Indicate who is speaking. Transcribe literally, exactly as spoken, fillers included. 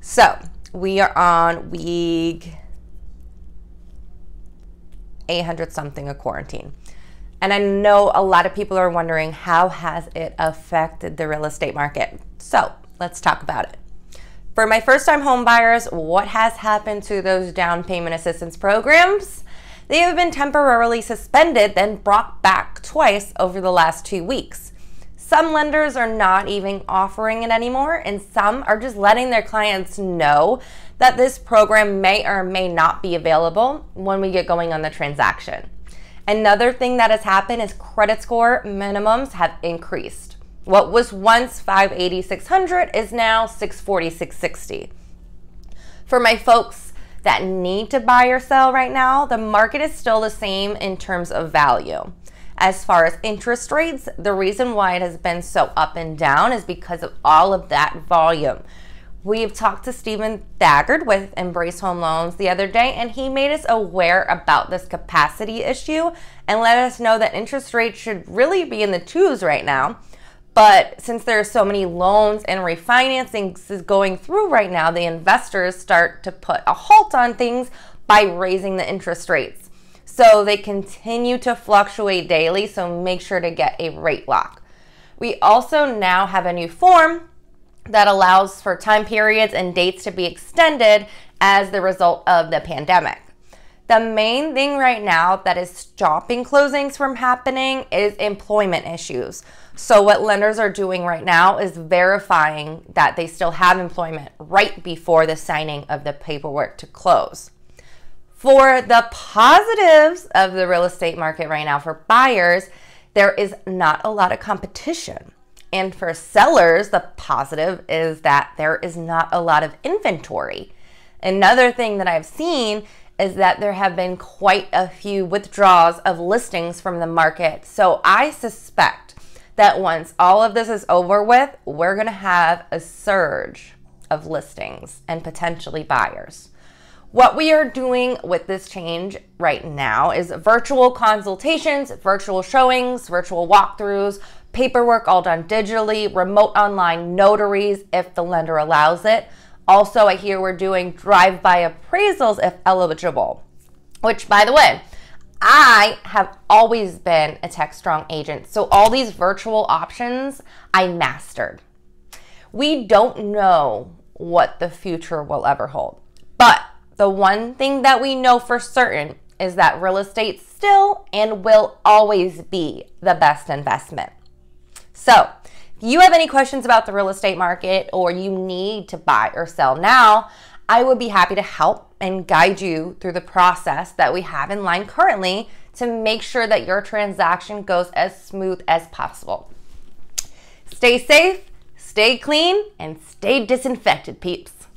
Speaker 1: So we are on week eight hundred something of quarantine. And I know a lot of people are wondering, how has it affected the real estate market? So let's talk about it. For my first time home buyers, what has happened to those down payment assistance programs? They have been temporarily suspended, then brought back twice over the last two weeks. Some lenders are not even offering it anymore, and some are just letting their clients know that this program may or may not be available when we get going on the transaction. Another thing that has happened is credit score minimums have increased. What was once five eighty, six hundred is now six forty, six sixty. For my folks that need to buy or sell right now, the market is still the same in terms of value. As far as interest rates, the reason why it has been so up and down is because of all of that volume. We've talked to Stephen Thaggard with Embrace Home Loans the other day, and he made us aware about this capacity issue and let us know that interest rates should really be in the twos right now. But since there are so many loans and refinancings going through right now, the investors start to put a halt on things by raising the interest rates. So they continue to fluctuate daily, so make sure to get a rate lock. We also now have a new form that allows for time periods and dates to be extended as the result of the pandemic. The main thing right now that is stopping closings from happening is employment issues. So what lenders are doing right now is verifying that they still have employment right before the signing of the paperwork to close. For the positives of the real estate market right now for buyers, there is not a lot of competition. And for sellers, the positive is that there is not a lot of inventory. Another thing that I've seen is that there have been quite a few withdrawals of listings from the market. So I suspect that once all of this is over with, we're gonna have a surge of listings and potentially buyers. What we are doing with this change right now is virtual consultations, virtual showings, virtual walkthroughs, paperwork all done digitally, remote online notaries if the lender allows it. Also, I hear we're doing drive-by appraisals if eligible, which, by the way, I have always been a tech-strong agent, so all these virtual options I mastered. We don't know what the future will ever hold, but the one thing that we know for certain is that real estate still and will always be the best investment. So if you have any questions about the real estate market or you need to buy or sell now, I would be happy to help and guide you through the process that we have in line currently to make sure that your transaction goes as smooth as possible. Stay safe, stay clean, and stay disinfected, peeps.